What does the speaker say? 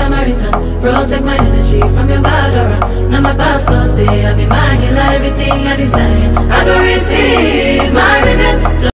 time I return. Protect my energy from your bad aura. Now my past lost say I be my healer, everything I desire.